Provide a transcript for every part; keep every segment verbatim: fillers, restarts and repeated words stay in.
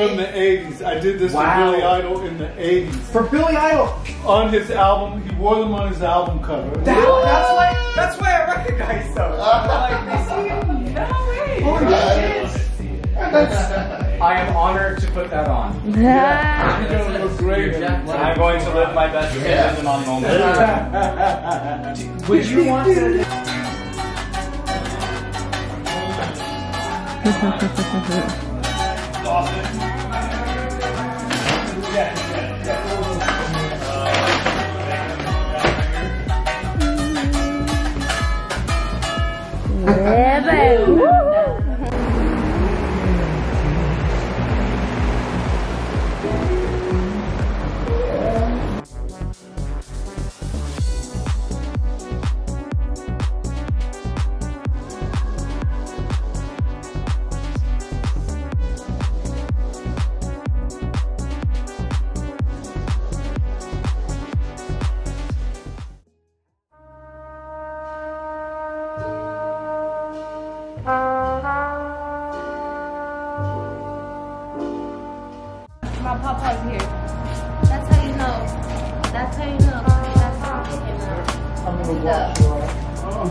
from the eighties. I did this Wow. for Billy Idol in the eighties. For Billy Idol. On his album, he wore them on his album cover. That, that's why. That's why I recognize them. I'm like, you see him? No way. Holy shit. That's, I am honored to put that on. Yeah. You're gonna look great. I'm going to live my best yeah. in on moment. Would you want to? Yeah, baby. Woo! My papa's here. That's how you know. That's how you know. That's how you know. I'm gonna watch you all. Oh.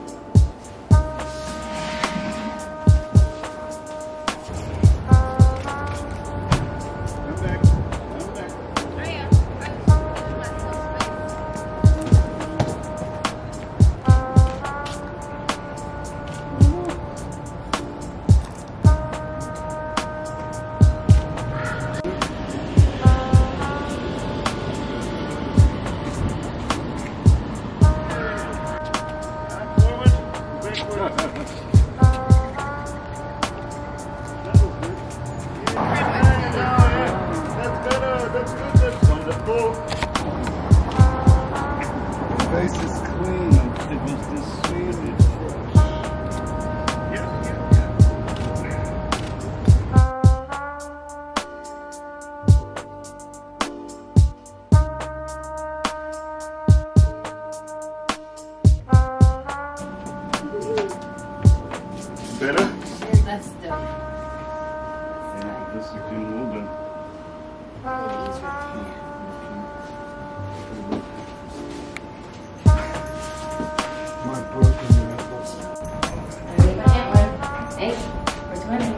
Face is clean. It was this sweet. Yes, yes, better? That's dope. Yeah, this is a little bit. My broken nipples. Eight for twenty.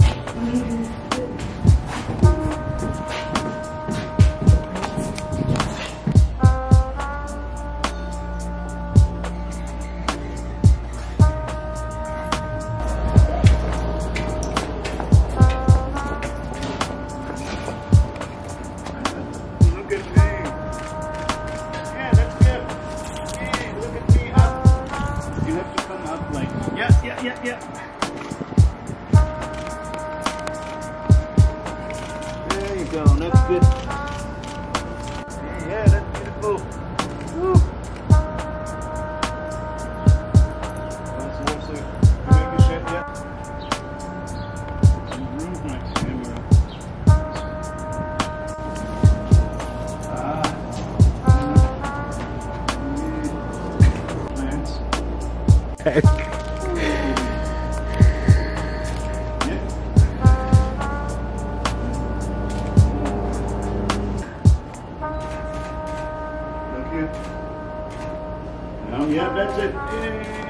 Yeah, yeah, yeah. There you go. That's good. Yeah, that's beautiful. Woo. That's also make a shit, yeah. Mm-hmm. Nice. Here we go. Ah. Plants. Heck. Oh, yeah, that's it. Yay.